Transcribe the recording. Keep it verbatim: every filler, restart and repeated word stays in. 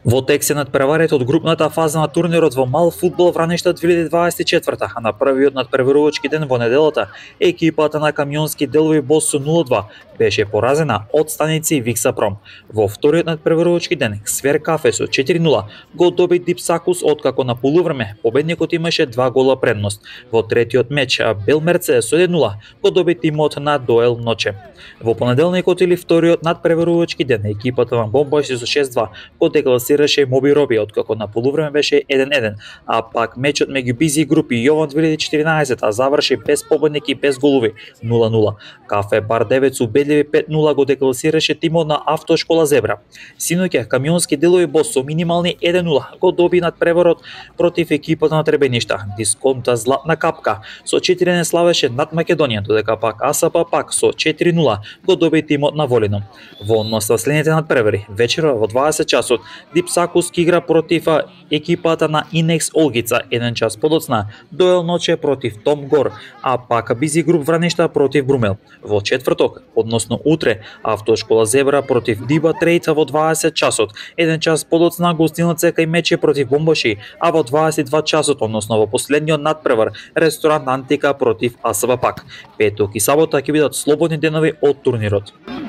Во тек се надпреварите од групната фаза на турнирот во мал фудбал Враништа две илјади дваесет и четврта, а на првиот надпреварувачки ден во неделата екипата на Камионски делови Бос со нула два беше поразена од Станици Виксапром. Во вториот надпреварувачки ден Свер Кафе со четири нула го доби Дипсакус, откако на полувреме победникот имаше два гола предност. Во третиот меч Белмерце со еден нула го доби тимот на Доел Ноче. Во понеделникот или вториот надпреварувачки ден екипата на Бомбојси со шест два го декласираше Моби Роби, откако на полувреме беше еден еден, а пак мечот меѓу Бизи групи Јован две илјади и четиринаесет заврши без победник и без голови нула нула. Кафе Бар девет со убедливи пет нула го декласираше тимот на Автошкола Зебра. Синоќа Камионски делови Бос со минимални еден нула го доби надпреварот против екипата на Требеништа. Дисконта Златна капка со четири еден славеше над Македонија, додека пак АСП пак со четири нула го доби тимот на Волино. Во однос на следните надпревари, вечера во дваесет часот Дипсакус игра против екипата на Инекс Олгица, еден час подоцна Доел Ноче против Том Гор, а пак Бизи груп Враништа против Брумел. Во четврток, односно утре, Автошкола Зебра против Диба Трейца во дваесет часот, еден час подоцна гостилница кај Мече против Бомбоши, а во дваесет и два часот, односно во последниот надпревар, ресторант Антика против АСВ пак. Петок и сабота ќе бидат слободни денови од турнирот.